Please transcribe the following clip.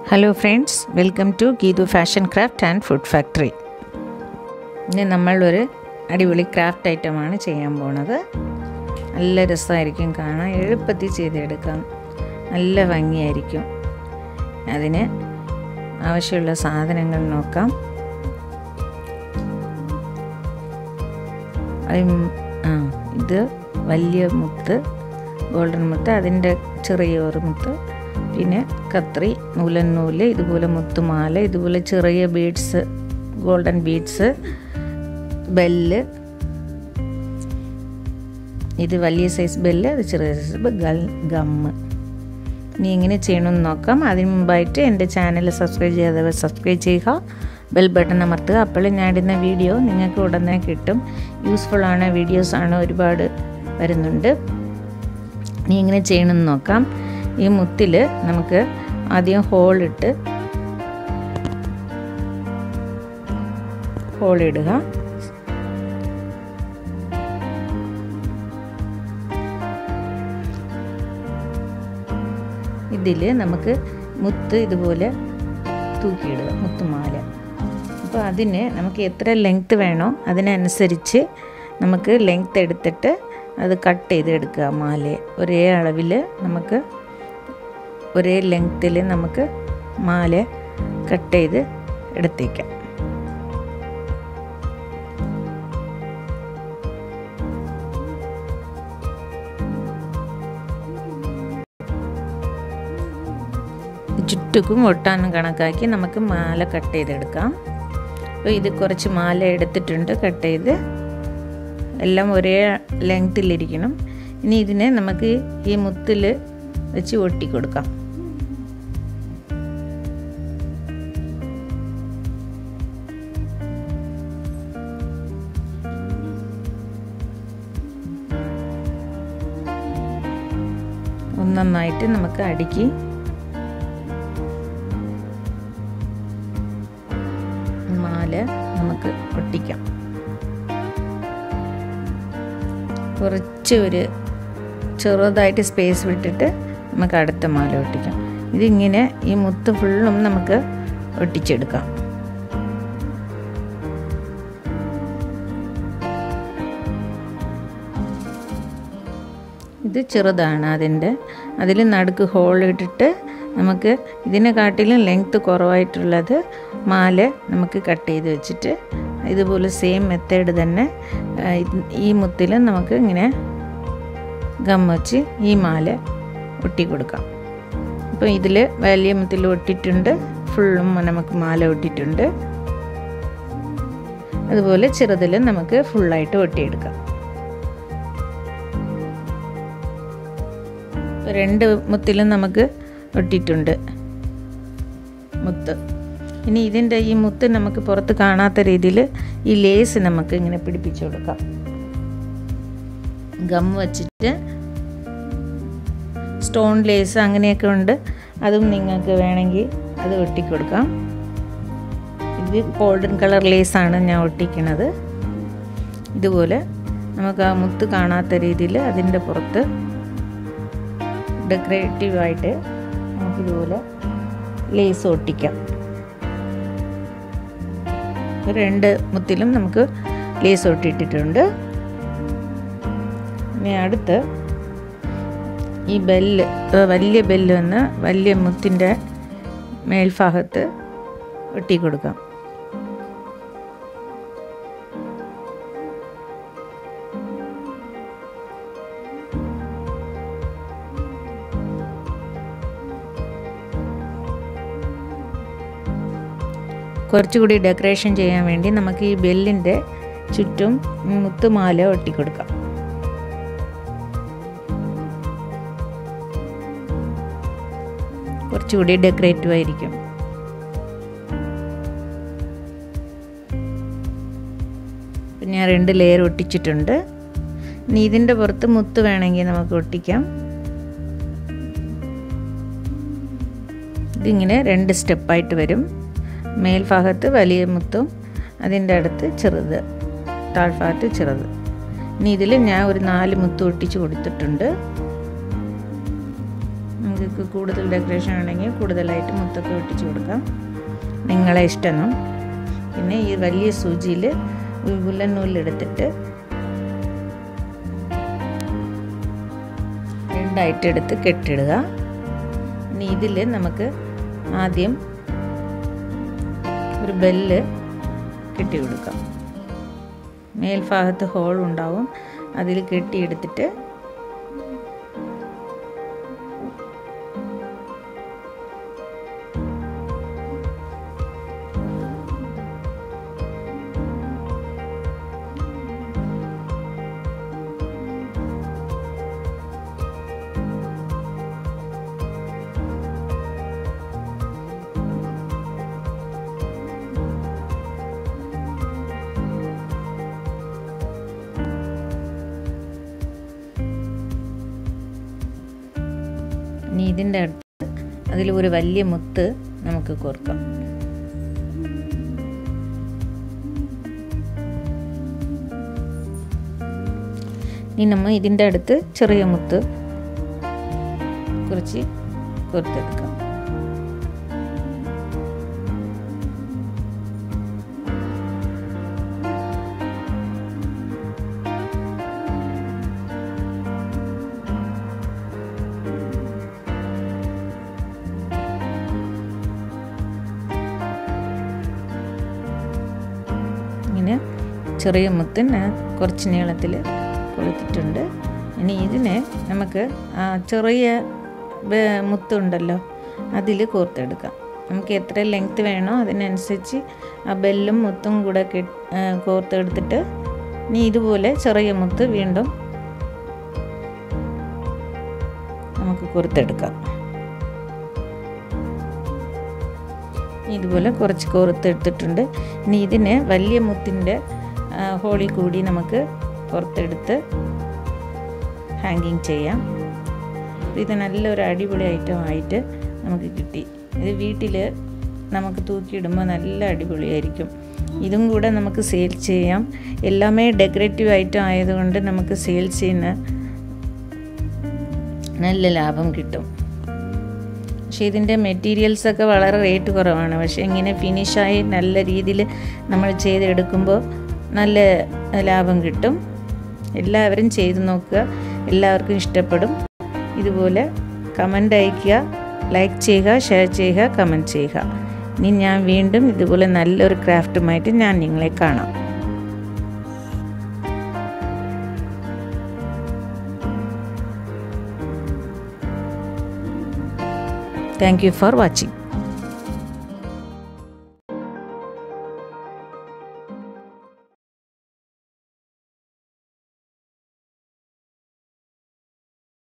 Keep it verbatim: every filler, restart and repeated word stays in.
Hello friends, welcome to Geedu Fashion Craft and Food Factory. ഇന്ന് നമ്മൾ ഒരു അടിപൊളി ക്രാഫ്റ്റ് ഐറ്റം ആണ് ചെയ്യാൻ പോകുന്നത്. നല്ല രസമായിരിക്കും കാണാൻ, എളുപ്പത്തിൽ ചെയ്തെടുക്കാം, നല്ല ഭംഗിയായിരിക്കും. അതിന് ആവശ്യമുള്ള സാധനങ്ങൾ നോക്കാം. ആ ഇത് വലിയ മുത്ത്, ഗോൾഡൻ മുത്ത്, അതിൻ്റെ ചെറിയൊരു മുത്ത്, പിന്നെ കത്രി, നൂലൻ നൂല്, ഇതുപോലെ മുത്തുമാല, ഇതുപോലെ ചെറിയ ബീഡ്സ്, ഗോൾഡൻ ബീഡ്സ്, ബെല്ല്, ഇത് വലിയ സൈസ് ബെല്ല്, അത് ചെറിയ സൈസ് ഗമ്മ്. ഇനി എങ്ങനെ ചെയ്യണമെന്ന് നോക്കാം. അതിന് മുമ്പായിട്ട് എൻ്റെ ചാനൽ സബ്സ്ക്രൈബ് ചെയ്യാത്തവർ സബ്സ്ക്രൈബ് ചെയ്യുക, ബെൽ ബട്ടൺ അമർത്തുക. അപ്പോൾ ഞാൻ ഇടുന്ന വീഡിയോ നിങ്ങൾക്ക് ഉടനെ കിട്ടും. യൂസ്ഫുള്ളാണ്, വീഡിയോസാണ് ഒരുപാട് വരുന്നുണ്ട്. ഇനി എങ്ങനെ ചെയ്യണമെന്ന് നോക്കാം. ഈ മുത്തിൽ നമുക്ക് ആദ്യം ഹോളിട്ട് ഹോളിടുക. ഇതിൽ നമുക്ക് മുത്ത് ഇതുപോലെ തൂക്കിയിടുക, മുത്തുമാല. അപ്പോൾ അതിന് നമുക്ക് എത്ര ലെങ്ത്ത് വേണോ അതിനനുസരിച്ച് നമുക്ക് ലെങ്ത്ത് എടുത്തിട്ട് അത് കട്ട് ചെയ്തെടുക്കുക. മാല ഒരേ അളവിൽ നമുക്ക് ഒരേ ലെങ്ത്തിൽ നമുക്ക് മാല കട്ട് ചെയ്ത് എടുത്തേക്കാം. ചുറ്റുക്കും ഒട്ടാനും കണക്കാക്കി നമുക്ക് മാല കട്ട് ചെയ്തെടുക്കാം. അപ്പോൾ ഇത് കുറച്ച് മാല എടുത്തിട്ടുണ്ട്, കട്ട് ചെയ്ത് എല്ലാം ഒരേ ലെങ്ത്തിലിരിക്കണം. ഇനി ഇതിനെ നമുക്ക് ഈ മുത്തിൽ വെച്ച് ഒട്ടി കൊടുക്കാം. ഒന്നൊന്നായിട്ട് നമുക്ക് അടുക്കി മാല നമുക്ക് ഒട്ടിക്കാം. കുറച്ച് ഒരു ചെറുതായിട്ട് സ്പേസ് വിട്ടിട്ട് നമുക്ക് അടുത്ത മാല ഒട്ടിക്കാം. ഇതിങ്ങനെ ഈ മുത്ത് ഫുള്ളും നമുക്ക് ഒട്ടിച്ചെടുക്കാം. ഇത് ചെറുതാണ്, അതിൻ്റെ അതിൽ നടുക്ക് ഹോൾ ഇട്ടിട്ട് നമുക്ക് ഇതിനെക്കാട്ടിലും ലെങ്ത്ത് കുറവായിട്ടുള്ളത് മാല നമുക്ക് കട്ട് ചെയ്ത് വെച്ചിട്ട് ഇതുപോലെ സെയിം മെത്തേഡ് തന്നെ ഈ മുത്തിലും നമുക്ക് ഇങ്ങനെ ഗം വച്ച് ഈ മാല ഒട്ടി കൊടുക്കാം. അപ്പോൾ ഇതിൽ വലിയ മുത്തിൽ ഒട്ടിട്ടുണ്ട്, ഫുള്ളും നമുക്ക് മാല ഒട്ടിട്ടുണ്ട്. അതുപോലെ ചെറുതിൽ നമുക്ക് ഫുള്ളായിട്ട് ഒട്ടിയെടുക്കാം. രണ്ട് മുത്തിലും നമുക്ക് ഒട്ടിയിട്ടുണ്ട് മുത്ത്. ഇനി ഇതിൻ്റെ ഈ മുത്ത് നമുക്ക് പുറത്ത് കാണാത്ത രീതിയിൽ ഈ ലേസ് നമുക്ക് ഇങ്ങനെ പിടിപ്പിച്ചു കൊടുക്കാം. ഗം വച്ചിട്ട് സ്റ്റോൺ ലേസ് അങ്ങനെയൊക്കെ ഉണ്ട്, അതും നിങ്ങൾക്ക് വേണമെങ്കിൽ അത് ഒട്ടിക്കൊടുക്കാം. ഇത് ഗോൾഡൻ കളർ ലേസാണ് ഞാൻ ഒട്ടിക്കുന്നത്. ഇതുപോലെ നമുക്ക് ആ മുത്ത് കാണാത്ത രീതിയിൽ അതിൻ്റെ പുറത്ത് ഡെക്കറേറ്റീവായിട്ട് നമുക്കിതുപോലെ ലേസ് ഒട്ടിക്കാം. രണ്ട് മുത്തിലും നമുക്ക് ലേസ് ഒട്ടിയിട്ടിട്ടുണ്ട്. ഇനി അടുത്ത് ഈ ബെല്ല്, വലിയ ബെല്ല് വന്ന് വലിയ മുത്തിൻ്റെ മേൽഭാഗത്ത് ഒട്ടി കൊടുക്കാം. കുറച്ചുകൂടി ഡെക്കറേഷൻ ചെയ്യാൻ വേണ്ടി നമുക്ക് ഈ ബെല്ലിൻ്റെ ചുറ്റും മുത്തുമാല ഒട്ടിക്കൊടുക്കാം. കുറച്ചുകൂടി ഡെക്കറേറ്റീവ് ആയിരിക്കും. ഞാൻ രണ്ട് ലെയർ ഒട്ടിച്ചിട്ടുണ്ട്. ഇനി ഇതിൻ്റെ പുറത്ത് മുത്ത് വേണമെങ്കിൽ നമുക്ക് ഒട്ടിക്കാം. ഇതിങ്ങനെ രണ്ട് സ്റ്റെപ്പായിട്ട് വരും. മേൽഭാഗത്ത് വലിയ മുത്തും അതിൻ്റെ അടുത്ത് ചെറുത്, താഴ്ഭാഗത്ത് ചെറുത്. ഇനി ഇതിൽ ഞാൻ ഒരു നാല് മുത്ത് ഒട്ടിച്ച് കൊടുത്തിട്ടുണ്ട്. നമുക്ക് നിങ്ങൾക്ക് കൂടുതൽ ഡെക്കറേഷൻ ആണെങ്കിൽ കൂടുതലായിട്ട് മുത്തൊക്കെ ഒട്ടിച്ചു കൊടുക്കാം, നിങ്ങളെ ഇഷ്ടം. പിന്നെ ഈ വലിയ സൂചിയിൽ ഉള്ളൻ നൂലെടുത്തിട്ട് രണ്ടായിട്ട് എടുത്ത് കെട്ടിടുക. ഇനി ഇതിൽ നമുക്ക് ആദ്യം ഒരു ബെല്ല് കെട്ടി കൊടുക്കാം. മേൽഭാഗത്ത് ഹോൾ ഉണ്ടാവും, അതിൽ കെട്ടിയെടുത്തിട്ട് ഇനി ഇതിൻ്റെ അടുത്ത് അതിൽ ഒരു വലിയ മുത്ത് നമുക്ക് കോർക്കാം. ഇനി നമ്മൾ ഇതിൻ്റെ അടുത്ത് ചെറിയ മുത്ത് കുറച്ച് കോർത്തെടുക്കാം. ഇങ്ങനെ ചെറിയ മുത്തിന് കുറച്ച് നീളത്തിൽ കൊടുത്തിട്ടുണ്ട്. ഇനി ഇതിനെ നമുക്ക് ആ ചെറിയ മുത്തുണ്ടല്ലോ അതിൽ കോർത്തെടുക്കാം. നമുക്ക് എത്ര ലെങ്ത്ത് വേണോ അതിനനുസരിച്ച് ആ ബെല്ലും മുത്തും കൂടെ കോർത്തെടുത്തിട്ട് ഇനി ഇതുപോലെ ചെറിയ മുത്ത് വീണ്ടും നമുക്ക് കോർത്തെടുക്കാം. ഇതുപോലെ കുറച്ച് കോർത്തെടുത്തിട്ടുണ്ട്. ഇനി ഇതിനെ വലിയ മുത്തിൻ്റെ ഹോളിൽ കൂടി നമുക്ക് പുറത്തെടുത്ത് ഹാങ്ങിങ് ചെയ്യാം. ഇത് നല്ലൊരു അടിപൊളി ഐറ്റം ആയിട്ട് നമുക്ക് കിട്ടി. ഇത് വീട്ടിൽ നമുക്ക് തൂക്കിയിടുമ്പോൾ നല്ല അടിപൊളിയായിരിക്കും. ഇതും കൂടെ നമുക്ക് സെയിൽ ചെയ്യാം. എല്ലാമേ ഡെക്കറേറ്റീവ് ഐറ്റം ആയതുകൊണ്ട് നമുക്ക് സെയിൽ ചെയ്യുന്ന നല്ല ലാഭം കിട്ടും. പക്ഷേ ഇതിൻ്റെ മെറ്റീരിയൽസൊക്കെ വളരെ റേറ്റ് കുറവാണ്. പക്ഷേ ഇങ്ങനെ ഫിനിഷായി നല്ല രീതിയിൽ നമ്മൾ ചെയ്തെടുക്കുമ്പോൾ നല്ല ലാഭം കിട്ടും. എല്ലാവരും ചെയ്ത് നോക്കുക, എല്ലാവർക്കും ഇഷ്ടപ്പെടും. ഇതുപോലെ കമൻ്റ് അയയ്ക്കുക, ലൈക്ക് ചെയ്യുക, ഷെയർ ചെയ്യുക, കമൻറ്റ് ചെയ്യുക. ഇനി ഞാൻ വീണ്ടും ഇതുപോലെ നല്ലൊരു ക്രാഫ്റ്റുമായിട്ട് ഞാൻ നിങ്ങളെ കാണാം. Thank you for watching.